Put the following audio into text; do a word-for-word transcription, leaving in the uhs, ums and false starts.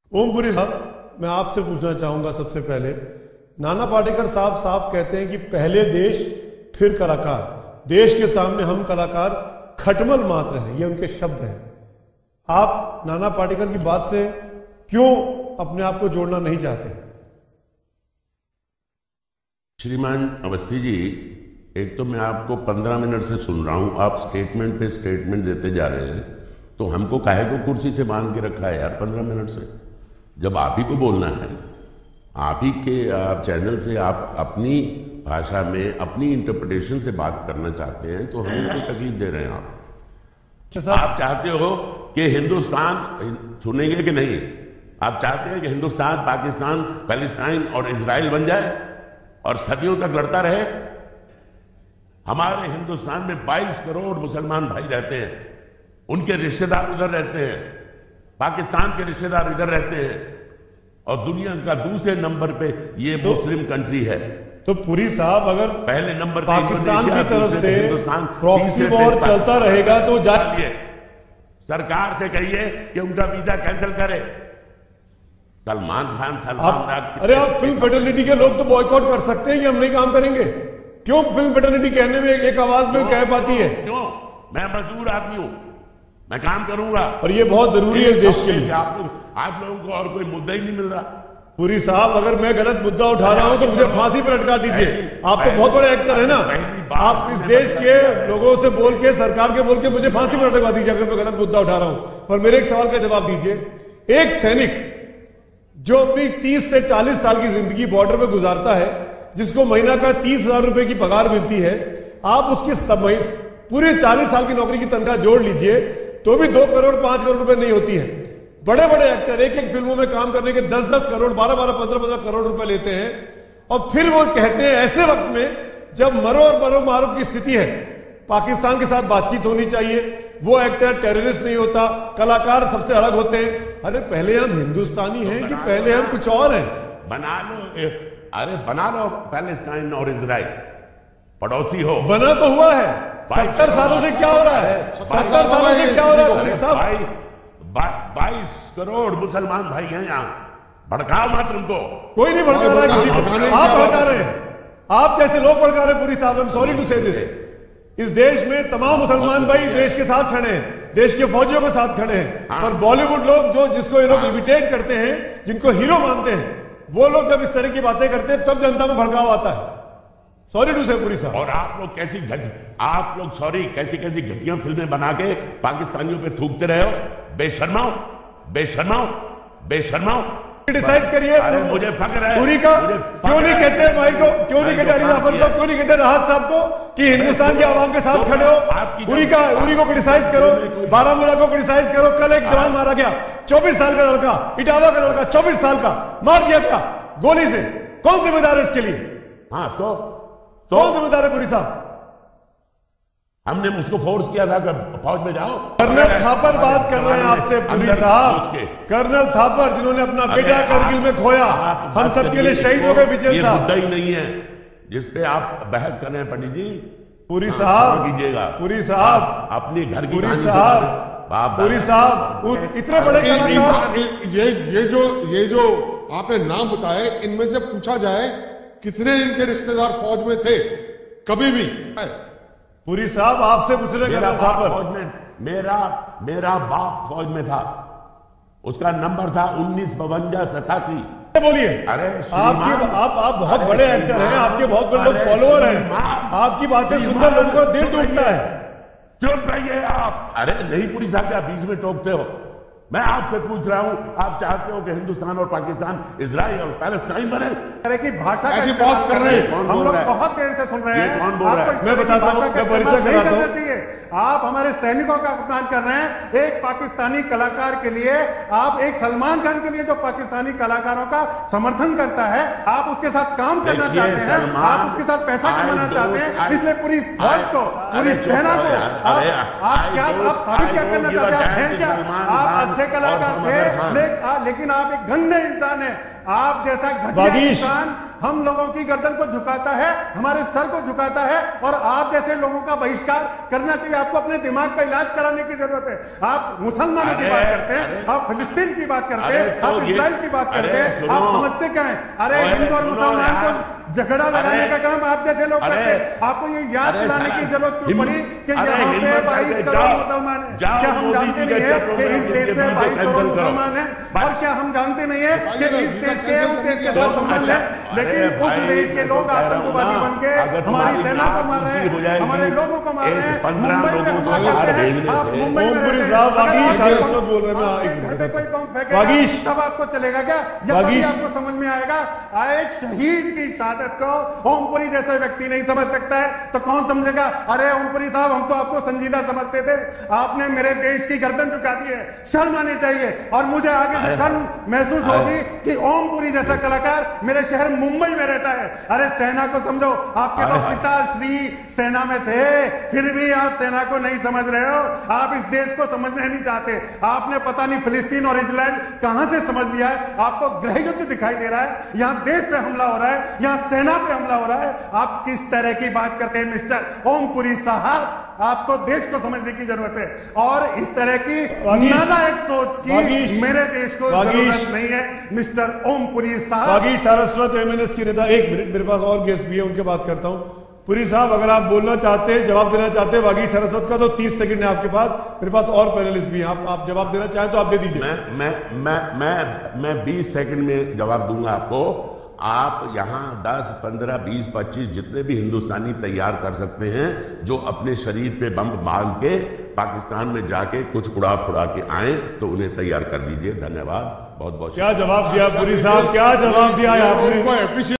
ओमपुरी साहब, मैं आपसे पूछना चाहूंगा सबसे पहले, नाना पाटेकर साहब साफ कहते हैं कि पहले देश फिर कलाकार, देश के सामने हम कलाकार खटमल मात्र हैं, ये उनके शब्द हैं। आप नाना पाटेकर की बात से क्यों अपने आप को जोड़ना नहीं चाहते? श्रीमान अवस्थी जी, एक तो मैं आपको पंद्रह मिनट से सुन रहा हूं, आप स्टेटमेंट पे स्टेटमेंट देते जा रहे हैं, तो हमको काहे को कुर्सी से बांध के रखा है यार पंद्रह मिनट से? जब आप ही को बोलना है, आप ही के आप चैनल से आप अपनी भाषा में अपनी इंटरप्रिटेशन से बात करना चाहते हैं, तो हमें कोई तकलीफ दे रहे हैं आप। आप चाहते हो कि हिंदुस्तान सुनेंगे कि नहीं? आप चाहते हैं कि हिंदुस्तान, पाकिस्तान, पैलेस्टाइन और इजराइल बन जाए और सदियों तक लड़ता रहे? हमारे हिंदुस्तान में बाईस करोड़ मुसलमान भाई रहते हैं, उनके रिश्तेदार उधर रहते हैं, पाकिस्तान के रिश्तेदार इधर रहते हैं, और दुनिया का दूसरे नंबर पे ये तो, मुस्लिम कंट्री है। तो पुरी साहब, अगर पहले नंबर पाकिस्तान की तरफ से प्रॉक्सी वॉर चलता रहेगा तो जाइए सरकार से कहिए कि उनका वीजा कैंसिल करे। सलमान खान सलमान अरे आप फिल्म फेटर्निटी के लोग तो बॉयकॉट कर सकते हैं कि हम नहीं काम करेंगे। क्यों फिल्म फेटर्निटी कहने में एक आवाज में कह पाती है? क्यों? मैं मजदूर आदमी हूं, मैं काम करूंगा, और ये बहुत जरूरी है इस देश के लिए। आप लोग आप लोगों को और कोई मुद्दा ही नहीं मिल रहा। पुरी साहब, अगर मैं गलत मुद्दा उठा रहा हूं तो मुझे फांसी पर लटका दीजिए। आप तो बहुत बड़े एक्टर है ना, आप इस देश के लोगों से बोल के, सरकार के बोल के मुझे फांसी पर लटका दीजिए अगर मैं गलत मुद्दा उठा रहा हूं। और मेरे एक सवाल का जवाब दीजिए। एक सैनिक जो अपनी तीस से चालीस साल की जिंदगी बॉर्डर में गुजारता है, जिसको महीना का तीस हजार रुपए की पगार मिलती है, आप उसकी समय पूरे चालीस साल की नौकरी की तनख्वाह जोड़ लीजिए तो भी दो करोड़ पांच करोड़ रुपए नहीं होती है। बड़े बड़े एक्टर एक एक फिल्मों में काम करने के दस दस करोड़, बारह बारह, पंद्रह पंद्रह करोड़ रुपए लेते हैं, और फिर वो कहते हैं ऐसे वक्त में जब मरो और मरो मारो की स्थिति है, पाकिस्तान के साथ बातचीत होनी चाहिए, वो एक्टर टेररिस्ट नहीं होता, कलाकार सबसे अलग होते हैं। अरे पहले हम हिंदुस्तानी हैं कि पहले हम कुछ और हैं? बना लो, अरे बना लो पैलेस्टाइन और इजराइल, पड़ोसी हो। बना तो हुआ है, सत्तर सालों से क्या हो रहा है? सत्तर सालों से क्या हो रहा है साहब? बाईस करोड़ मुसलमान भाई हैं यहाँ, भड़काओ मत उनको। कोई नहीं भड़का रहा है, आप भड़का रहे हैं, आप जैसे लोग भड़का रहे हैं। पुरी साहब, I am sorry to say this, इस देश में तमाम मुसलमान भाई देश के साथ खड़े हैं, देश के फौजियों के साथ खड़े हैं। हाँ। और बॉलीवुड लोग जो जिसको ये लोग हाँ। इमिटेट करते हैं, जिनको हीरो मानते हैं, वो लोग जब इस तरह की बातें करते हैं तब जनता में भड़काव आता है। सॉरी टू से पुरी साहब। और आप लोग कैसी घट आप लोग सॉरी कैसी कैसी घटिया फिल्में बना के पाकिस्तानियों पे थूकते रहे हो। बेशर्माओ, बेशर्माओ, बेशर्माओ। क्रिटिसाइज करिए, मुझे फक्र है पुरी का। क्यों नहीं कहते भाई को, क्यों नहीं कहते अली जाफर को, क्यों नहीं कहते राहत साहब को कि हिंदुस्तान के आवाम के साथ खड़े हो? पुरी का उरी को क्रिटिसाइज करो, बारामूला को क्रिटिसाइज करो। कल एक जवान मारा गया, चौबीस साल का लड़का, इटावा का लड़का, चौबीस साल का मार दिया गया गोली से। कौन जिम्मेदार है इसके लिए? हाँ तो तो कौन जिम्मेदार है पुरी साहब? हमने मुझको फोर्स किया था कि फौज में जाओ। कर्नल थापर बात कर रहे हैं आपसे पुरी साहब, कर्नल थापर जिन्होंने अपना बेटा करगिल में खोया, हम सबके लिए शहीद हो गए विजय साहब। मुद्दा ही नहीं है जिसपे आप बहस कर रहे हैं पंडित जी। पुरी साहब कीजिएगा, पुरी साहब, अपनी घर की पुरी साहब, पुरी साहब, इतने बड़े कलाकार। ये ये जो ये जो आपने नाम बताए, इनमें से पूछा जाए कितने इनके रिश्तेदार फौज में थे कभी भी? पुरी साहब, आपसे पूछ रहे मेरा बाप फौज में मेरा मेरा बाप फौज में था, उसका नंबर था उन्नीस बवंजा सतासी। बोलिए। अरे आपकी आप आप बहुत बड़े एक्टर हैं, आपके बहुत बड़े लोग फॉलोअर हैं, आपकी बातें सुनकर लोगों का दिल टूटता है। चुप रहिए आप। अरे नहीं पुरी साहब, आप बीच में टोकते हो। मैं आपसे पूछ रहा हूं, आप चाहते हो कि हिंदुस्तान और पाकिस्तान, इजराइल और पैलेस्टाइन बने? तरह की भाषा ऐसी बात कर रहे हैं, हम लोग बहुत देर से सुन रहे हैं। कौन बोल रहा है? मैं बताता हूं, मैं परिचय कराता हूं। आप हमारे सैनिकों का अपमान कर रहे हैं। एक पाकिस्तानी कलाकार के लिए, आप एक सलमान खान के लिए जो पाकिस्तानी कलाकारों का समर्थन करता है, आप उसके साथ काम करना चाहते हैं, आप उसके साथ पैसा कमाना चाहते हैं, इसलिए पूरी फौज को, पूरी सेना को आप क्या आप साबित क्या करना चाहते हैं? आप अच्छे कलाकार थे, ले, आ, लेकिन आप एक गंदे इंसान हैं। आप जैसा घटिया इंसान हम लोगों की गर्दन को झुकाता है, हमारे सर को झुकाता है, और आप जैसे लोगों का बहिष्कार करना चाहिए। आपको अपने दिमाग का इलाज कराने की जरूरत है। आप मुसलमानों की बात करते हैं, आप फिलिस्तीन की बात करते हैं, आप इसराइल की बात करते हैं, आप समझते क्या है? अरे हिंदू और मुसलमान को झगड़ा लगाने का काम आप जैसे लोग करते हैं। आपको ये याद दिलाने की जरूरत क्यों पड़ी कि यहाँ पे बाईस करोड़ मुसलमान हैं? क्या हम जानते नहीं है कि इस देश में बाईस करोड़ मुसलमान हैं? और क्या हम जानते नहीं है कि इस देश के उस देश के साथ संबंध है? लेकिन उस देश के लोग आतंकवादी बन के हमारी सेना को मार रहे हैं, हमारे लोगों को मार रहे हैं, मुंबई में हमला करते हैं। आप मुंबई में घर पे कोई बम फेंकेगा तब आपको चलेगा क्या? या तभी आपको समझ में आएगा? एक शहीद की शहादत को ओमपुरी जैसे व्यक्ति नहीं समझ सकता है तो कौन समझेगा? अरे ओमपुरी साहब, हम तो आपको संजीदा समझते थे, आपने मेरे देश की गर्दन झुका दी है। शर्म आनी चाहिए, और मुझे आगे से शर्म महसूस होगी कि ओमपुरी जैसा कलाकार मेरे शहर मुंबई में रहता है। अरे सेना को समझो, आपके तो पिता श्री सेना में थे, फिर भी आप सेना को नहीं समझ रहे हो। आप इस देश को समझना नहीं चाहते। आपने पता नहीं फिलिस्तीन और इजराइल कहां से समझ लिया है। आपको गृह युद्ध दिखाई दे रहा है, यहां देश पे हमला हो रहा है, यहां सेना पे हमला हो रहा है। आप किस तरह की बात करते हैं मिस्टर ओमपुरी साहब? आपको देश को समझने की जरूरत है, और इस तरह की नालायक सोच की मेरे देश को जरूरत नहीं है मिस्टर ओमपुरी साहब। बागी सारस्वत एमएनएस की नेता, एक मिनट, मेरे पास और गेस्ट भी है, उनके बात करता हूं। पुरी साहब, अगर आप बोलना चाहते हैं, जवाब देना चाहते हैं बागी सारस्वत का, तो तीस सेकंड है आपके पास। मेरे पास और पैनलिस्ट भी हैं, आप, आप जवाब देना चाहें तो आप दे दीजिए। मैं मैं मैं मैं मैं बीस सेकंड में जवाब दूंगा आपको। आप यहां दस, पंद्रह, बीस, पच्चीस जितने भी हिंदुस्तानी तैयार कर सकते हैं जो अपने शरीर पे बम बांध के पाकिस्तान में जाके कुछ उड़ा फुड़ा के आए, तो उन्हें तैयार कर दीजिए। धन्यवाद, बहुत बहुत। क्या जवाब दिया पुरी साहब, क्या जवाब दिया आपने?